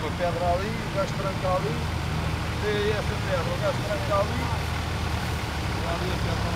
a pedra ali, o gajo tranca ali, e essa pedra, o gajo tranca ali, e ali a pedra